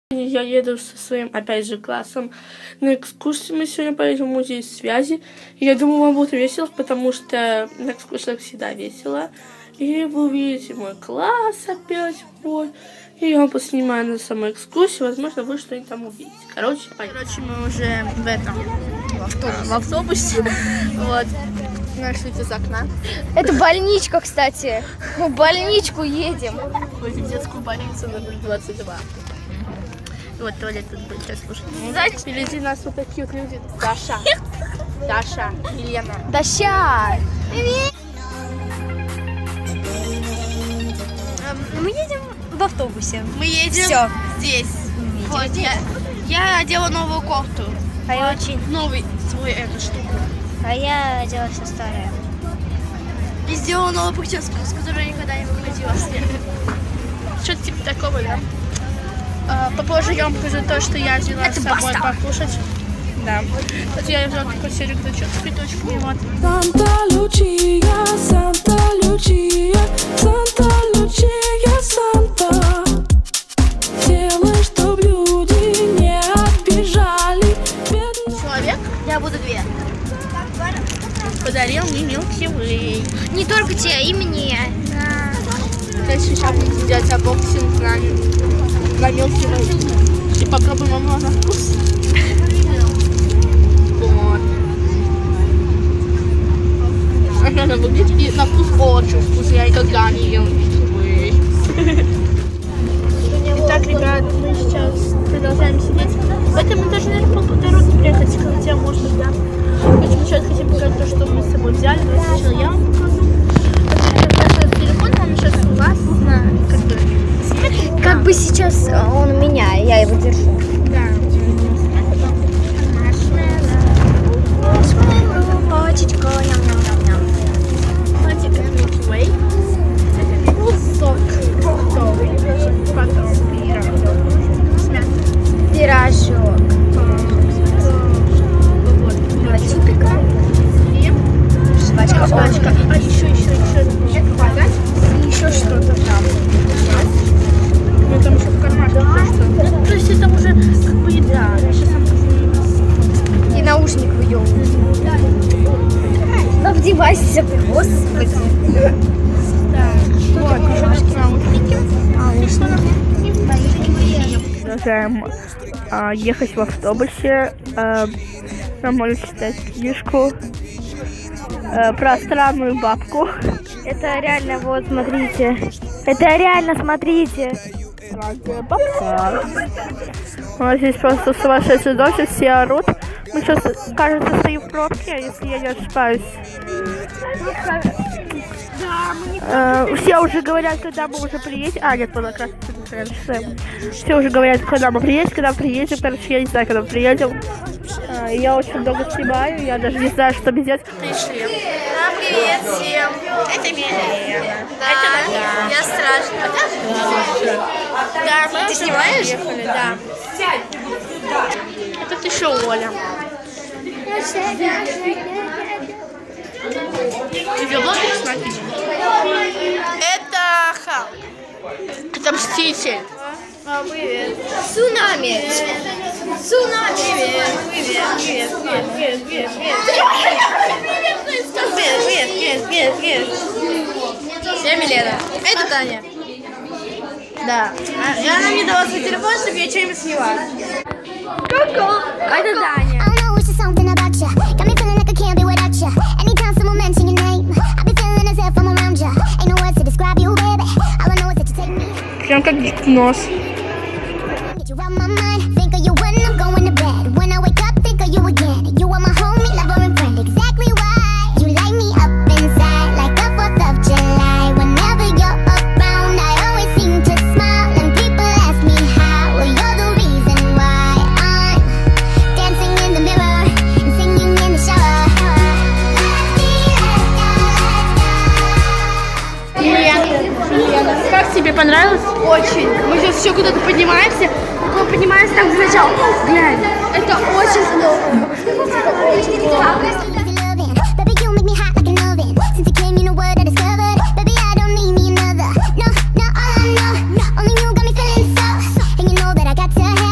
Я еду со своим, опять же, классом на экскурсию. Мы сегодня поедем в музей связи. И я думаю, вам будет весело, потому что на экскурсиях всегда весело. И вы увидите мой класс опять. Вот. И я вам поснимаю на самой экскурсии. Возможно, вы что-нибудь там увидите. Короче, мы уже в автобусе. Вот. Нашли из окна. Это больничка, кстати. Мы в больничку едем. В детскую больницу номер 22. И вот туалет тут будет сейчас слушать. Знаете, впереди нас вот такие вот люди. Даша, Елена. Даша! Привет! Мы едем в автобусе. Мы едем здесь. Вот, я одела новую кофту. А я очень... Новый свой эту штуку. А я одела все старое. И сделала новую прическу, с которой я никогда не выходила в свет. Что-то типа такого, да? Попозже я вам покажу то, что я взяла с собой покушать. Да. Вот я взяла такой сердечко с цветочками. Вот. Санта Лучия, Санта Лучия, Санта Лучия, Санта. Делай, чтоб люди не обижали. Человек, я буду две. Подарил мне Milky Way. Не только тебе, и мне. Сейчас будем сделать абоксинг на Milky Way. И попробуем его на вкус. Вот. Она выглядит и на вкус очень вкусный. Я никогда не ел Milky Way. Итак, ребят, мы сейчас продолжаем сидеть. В этом мы даже, наверное, по дороге приехать, хотя может быть, да. Мы сейчас хотим показать то, что мы с собой взяли. Но сначала я вам покажу. Телефон, он сейчас у вас как бы сейчас он у меня, я его держу. Да. Смотрите, как Milky Way. Это сок фруктовый. Потом пирожок. Жвачка. А еще. И еще что-то там. Ну там еще в кармашке что-то. То есть это уже как бы еда. И наушник выебываю. Да вдевайся, господи. Так, вот, наушники. Продолжаем ехать в автобусе. Нам можно читать книжку про странную бабку. Это реально, вот, смотрите. Это реально, смотрите. Странная бабка. У нас здесь просто сумасшедший дождь, все орут. Мы сейчас, кажется, стоим в пробке, если я не ошибаюсь. Все уже говорят, когда мы уже приедем. А, нет, было как раз. Все уже говорят, когда мы приедем. Короче, я не знаю, когда мы приедем. Я очень долго снимаю, я даже не знаю, что мне делать. Пришли. Да, привет всем. Это Милена. Да, я страшная. Да, ты снимаешь? Приехали, да. Это еще Оля. Тебе блогер смотреть? Это Халк. Это Мститель. Привет. Цунами. Привет. Я Милена. Это Таня. Да. И она мне дала свой телефон, чтобы я что-нибудь сняла. Ку-ку. Это Таня. Прям как гипноз. Как тебе понравилось? Очень. Мы сейчас еще куда-то поднимаемся. Как мы поднимаемся там сначала. Глянь. Это очень здорово. Это очень здорово. Only you got me feeling so, and you know that I got to have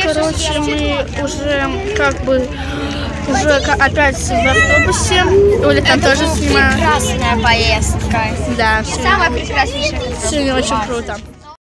короче, мы уже как бы опять в автобусе. Оля там тоже снимает. Прекрасная поездка. Да, Самая прекраснейшая. сегодня очень круто.